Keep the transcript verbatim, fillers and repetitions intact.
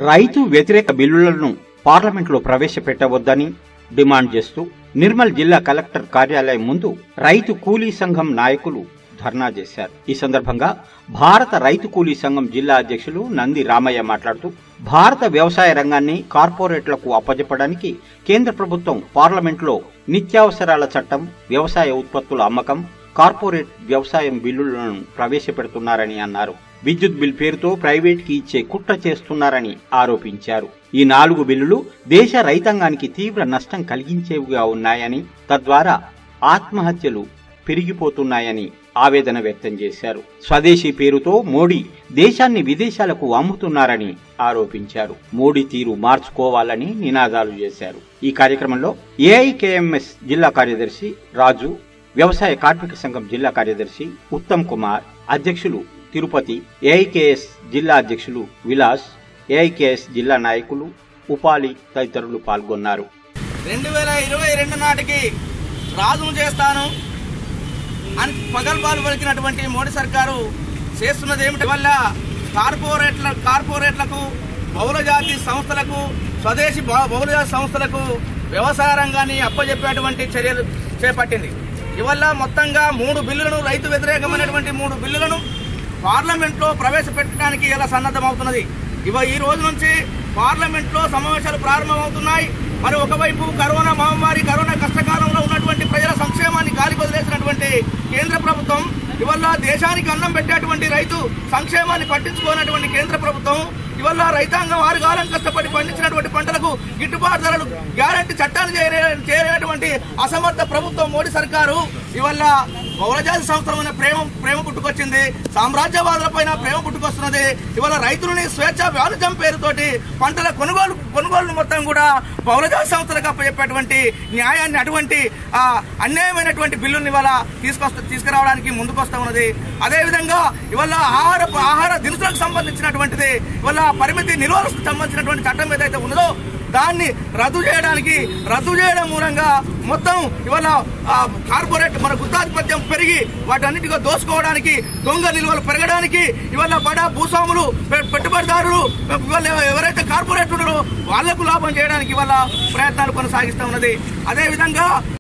రైతు వ్యతిరేక బిల్లులను పార్లమెంట్లో ప్రవేశపెట్టవద్దని డిమాండ్ చేస్తూ నిర్మల్ జిల్లా కలెక్టర్ కార్యాలయం ముందు రైతు కూలీ సంఘం నాయకులు ధర్నా చేశారు. ఈ సందర్భంగా భారత రైతు కూలీ సంఘం జిల్లా అధ్యక్షులు నంది రామయ్య మాట్లాడుతూ భారత వ్యవసాయ రంగాన్ని కార్పొరేట్లకు అప్పజెప్పడానికి కేంద్ర ప్రభుత్వం పార్లమెంట్లో నిత్యావసరాల చట్టం, వ్యవసాయ ఉత్పత్తుల అమ్మకం, కార్పొరేట్ వ్యవసాయం బిల్లులను ప్రవేశపెడుతున్నారని అన్నారు. విద్యుత్ బిల్ పేరుతో ప్రైవేట్ కి ఇచ్చే కుట్ర చేస్తున్నారని ఆరోపించారు. ఈ నాలుగు బిల్లులు దేశ రైతాంగానికి తీవ్ర నష్టం కలిగించేవిగా ఉన్నాయని, తద్వారా ఆత్మహత్యలు పెరిగిపోతున్నాయని ఆవేదన వ్యక్తం చేశారు. స్వదేశీ పేరుతో మోడీ దేశాన్ని విదేశాలకు అమ్ముతున్నారని ఆరోపించారు. మోడీ తీరు మార్చుకోవాలని నినాదాలు చేశారు. ఈ కార్యక్రమంలో ఏఐకేఎంఎస్ జిల్లా కార్యదర్శి రాజు, వ్యవసాయ కార్మిక సంఘం జిల్లా కార్యదర్శి ఉత్తమ్ కుమార్, అధ్యక్షులు తిరుపతి, ఏఐకేఎస్ జిల్లా అధ్యక్షులు విలాస్, ఏఐకేఎస్ జిల్లా నాయకులు ఉపాలి తదితరులు పాల్గొన్నారు. రెండు వేల ఇరవై రెండు నాటికి రాజును చేస్తాను అని పగల్బాలు పలికినటువంటి మోడీ సర్కారు చేస్తున్నది ఏమిటి వల్ల కార్పొరేట్ల కార్పొరేట్లకు బహుళజాతి సంస్థలకు స్వదేశీ బహుళజాతి సంస్థలకు వ్యవసాయ రంగాన్ని అప్పజెప్పేటువంటి చర్యలు చేపట్టింది. ఇవల్ల మొత్తంగా మూడు బిల్లులను, రైతు వ్యతిరేకమైనటువంటి మూడు బిల్లులను పార్లమెంట్లో ప్రవేశపెట్టడానికి ఇలా సన్నద్ధమవుతున్నది. ఇవ ఈ రోజు నుంచి పార్లమెంట్లో సమావేశాలు ప్రారంభమవుతున్నాయి. మరి ఒకవైపు కరోనా మహమ్మారి, కరోనా కష్టకాలంలో ఉన్నటువంటి ప్రజల సంక్షేమాన్ని గాలి వదిలేసినటువంటి కేంద్ర ప్రభుత్వం, ఇవల్ల దేశానికి అన్నం పెట్టేటువంటి రైతు సంక్షేమాన్ని పట్టించుకోనటువంటి కేంద్ర ప్రభుత్వం, ఇవల్ల రైతాంగం ఆరు కాలం కష్టపడి పండించినటువంటి పంటలకు గిట్టుబాటు ధరలు గ్యారంటీ చట్టాలు చేయనటువంటి అసమర్థ ప్రభుత్వం మోడీ సర్కారు ఇవల్ల బహుళజాతి సంస్థలమైన ప్రేమ ప్రేమ పుట్టుకొచ్చింది, సామ్రాజ్యవాదులపైన ప్రేమ పుట్టుకొస్తున్నది. ఇవాళ రైతులని స్వేచ్ఛ వాణిజ్యం పేరుతోటి పంటల కొనుగోలు కొనుగోలు మొత్తం కూడా బహుళజాతి సంస్థలకు అప్పచెప్పేటువంటి న్యాయాన్ని, అటువంటి అన్యాయమైనటువంటి బిల్లుని ఇవాళ తీసుకొస్తా తీసుకురావడానికి ముందుకొస్తా ఉన్నది. అదేవిధంగా ఇవాళ ఆహార ఆహార దినుసులకు సంబంధించినటువంటిది ఇవాళ పరిమితి నిల్వలకు సంబంధించినటువంటి చట్టం ఏదైతే ఉన్నదో దాన్ని రద్దు చేయడానికి రద్దు చేయడం మూలంగా మొత్తం ఇవాళ కార్పొరేట్ మన గుత్తాధిపత్యం పెరిగి వాటన్నిటిగా దోసుకోవడానికి, దొంగ నిల్వలు పెరగడానికి ఇవాళ బడా భూస్వాములు, పెట్టుబడిదారులు ఇవాళ ఎవరైతే కార్పొరేట్ ఉన్నారో వాళ్లకు లాభం చేయడానికి ఇవాళ ప్రయత్నాలు కొనసాగిస్తూ ఉన్నది. అదేవిధంగా